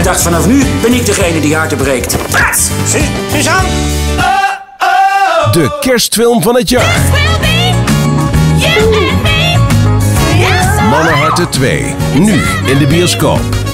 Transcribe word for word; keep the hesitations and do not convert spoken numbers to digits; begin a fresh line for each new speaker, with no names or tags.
dacht, vanaf nu ben ik degene die harten breekt. Wat?
Suzanne?
De kerstfilm van het jaar. Mannenharten twee. Nu in de bioscoop.